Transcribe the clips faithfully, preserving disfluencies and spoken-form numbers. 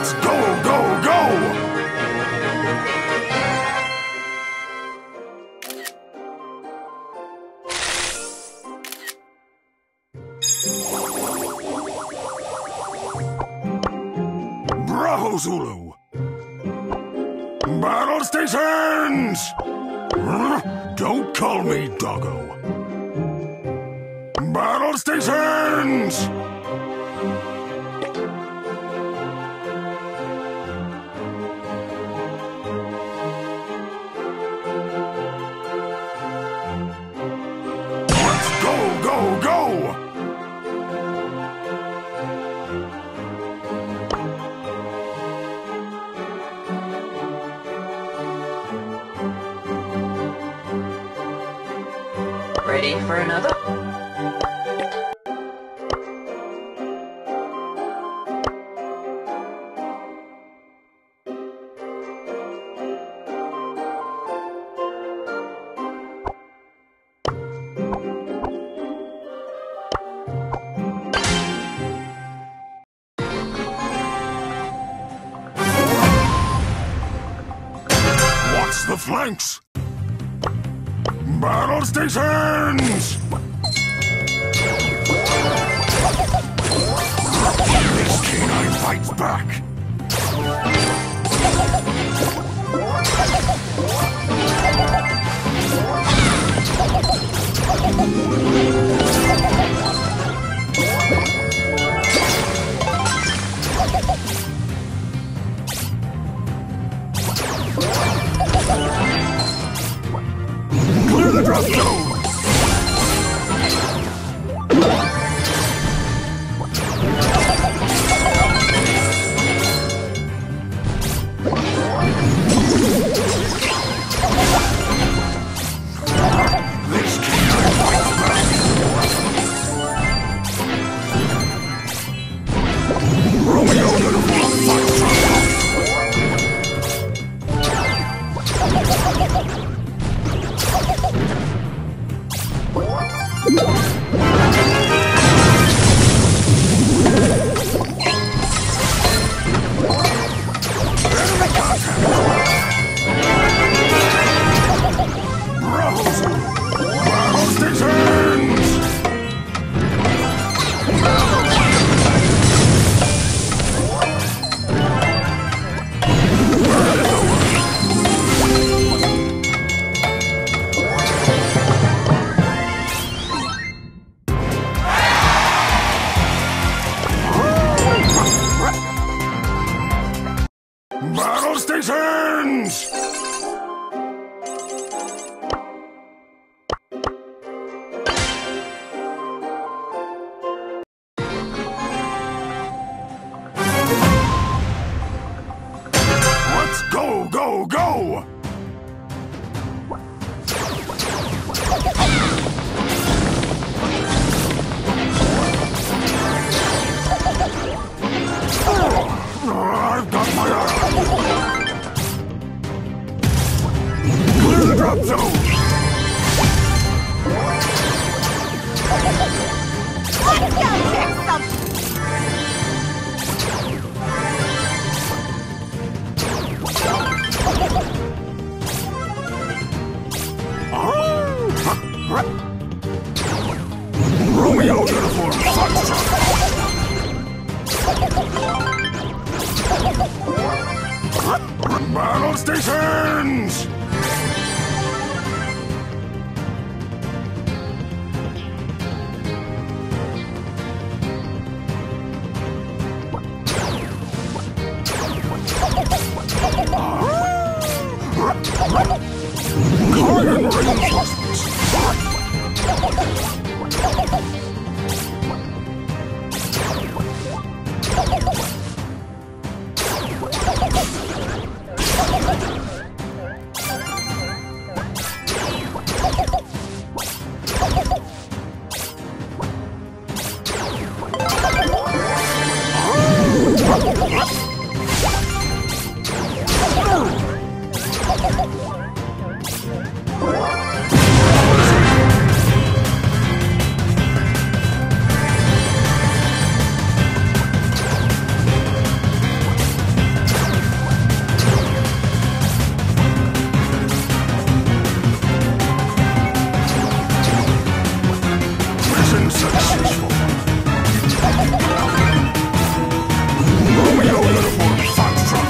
Let's go, go, go! Bravo, Zulu! Battle stations! Don't call me doggo. Battle stations! Let's go, go, go! Ready for another? Watch the flanks! Battle stations! This canine fights back! Clear the drop zone! This canine fights back! Romeo uniform fight truck! Bravo! Battle stations! Battle stations! Let's go, go, go! I've got my eye! Clear the drop zone! Let's go kick some... Romeo uniform fight truck! Battle stations! Carbon reinforcements! Successful. Romeo uniform, Foxtrot,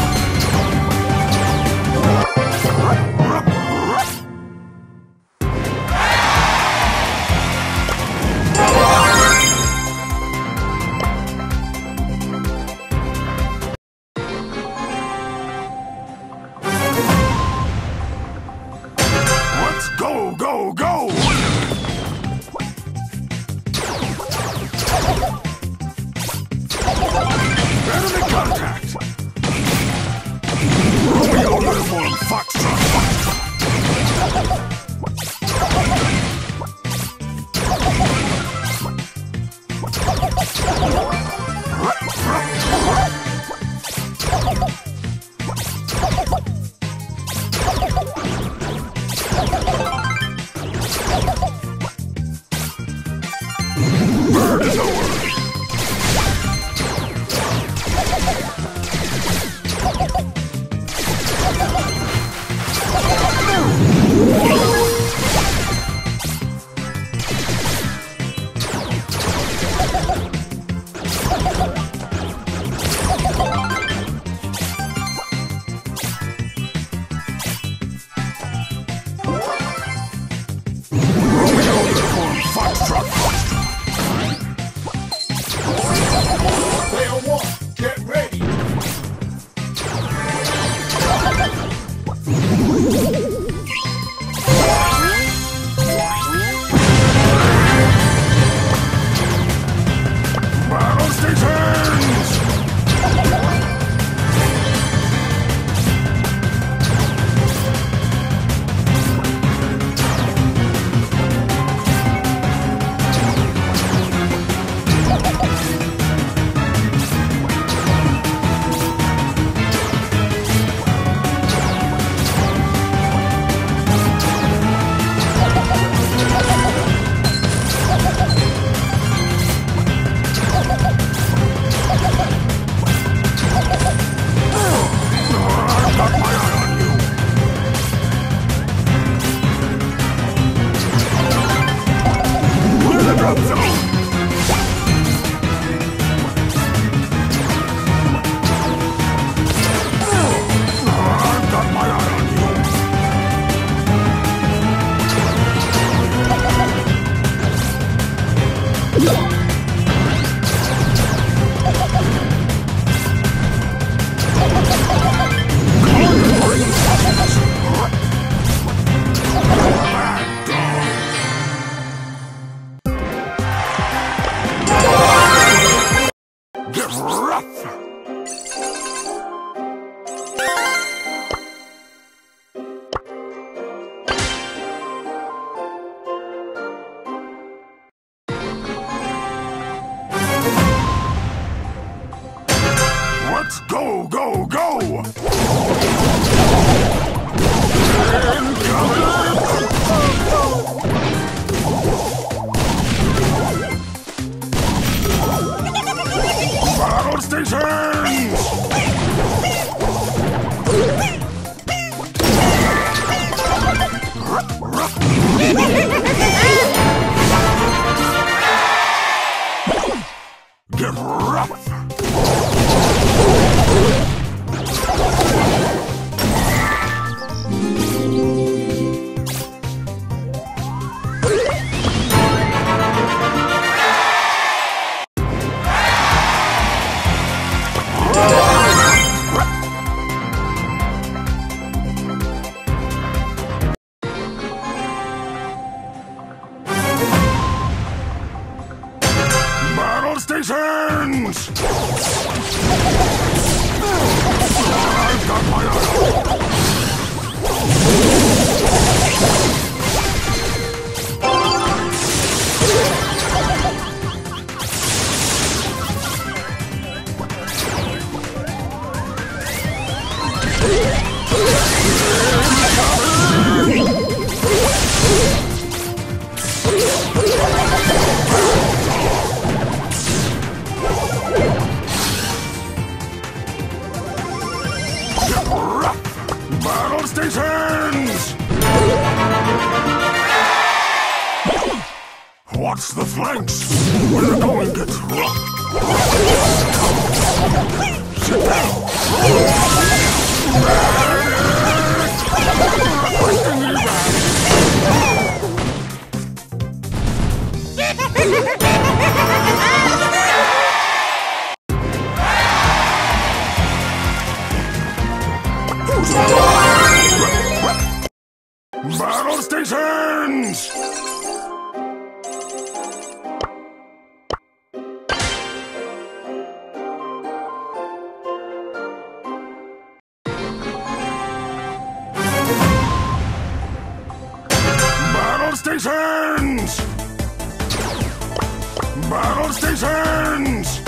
let's go, go, go! Enemy contact! Romeo uniform, Foxtrot, Bird is over! Romeo uniform, Foxtrot, Player one, get ready. battle stations! I've got my eye on you! Clear the drop zone! I've got my eye on you! Get rough! Let's go, go, go! Battle stations! Get rough! Battle stations! I've got my eye on you. What's the flanks? We're going to drop. Sit Battle stations! Battle stations! Battle stations!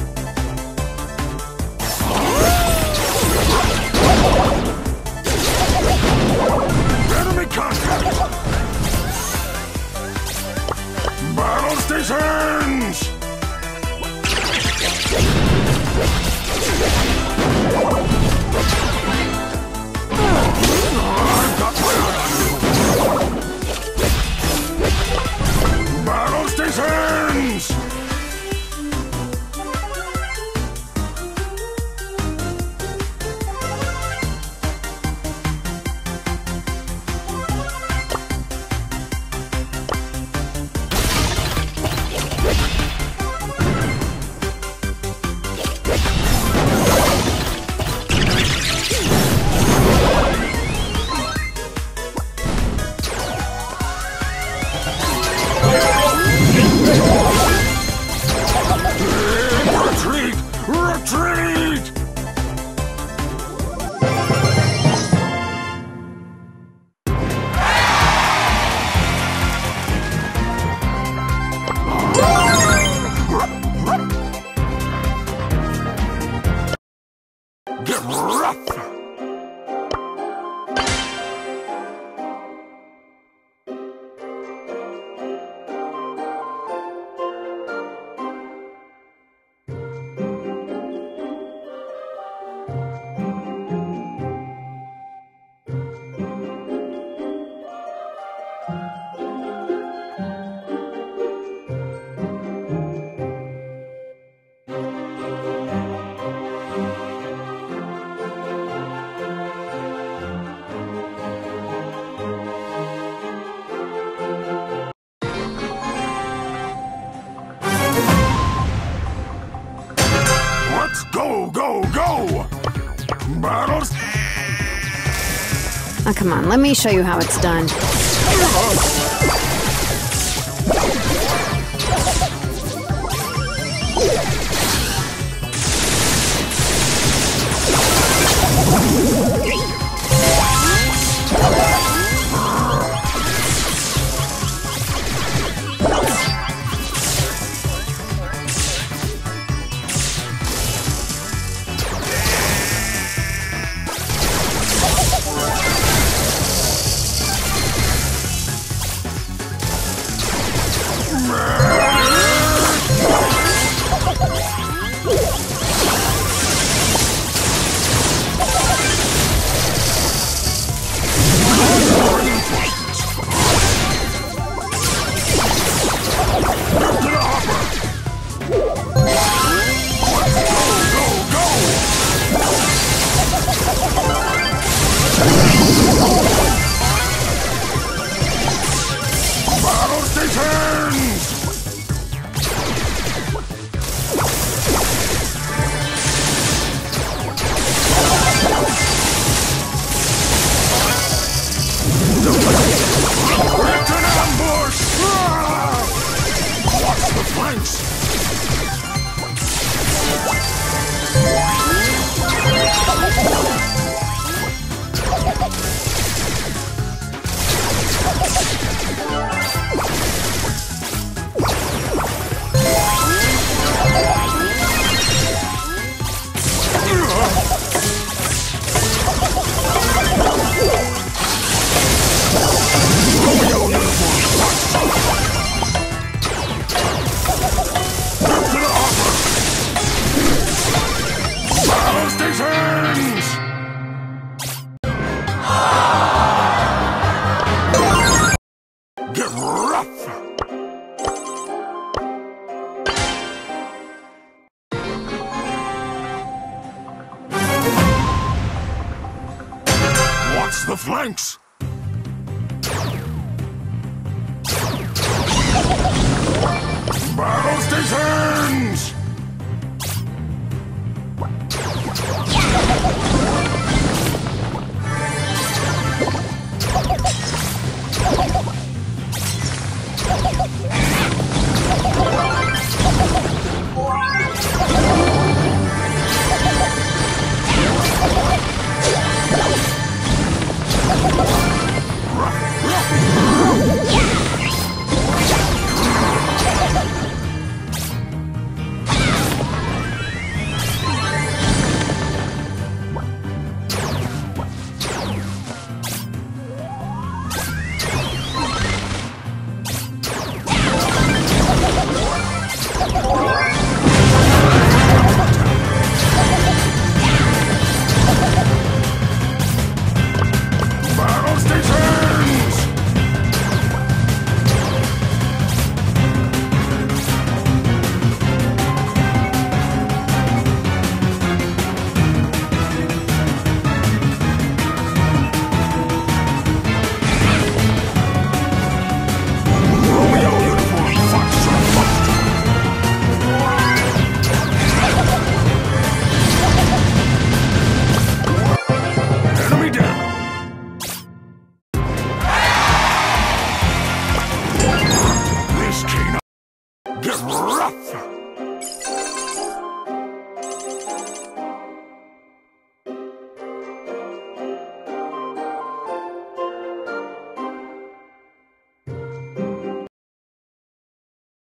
Enemy contact! Battle stations! I've got my eye on you! Battle stations! Retreat! Retreat! Get rough! Let's go, go, go! Battles! Oh, come on, let me show you how it's done. the flanks! Battle stations! Battle stations! Romeo uniform, Foxtrot, Foxtrot. Enemy down! This canine gets rough!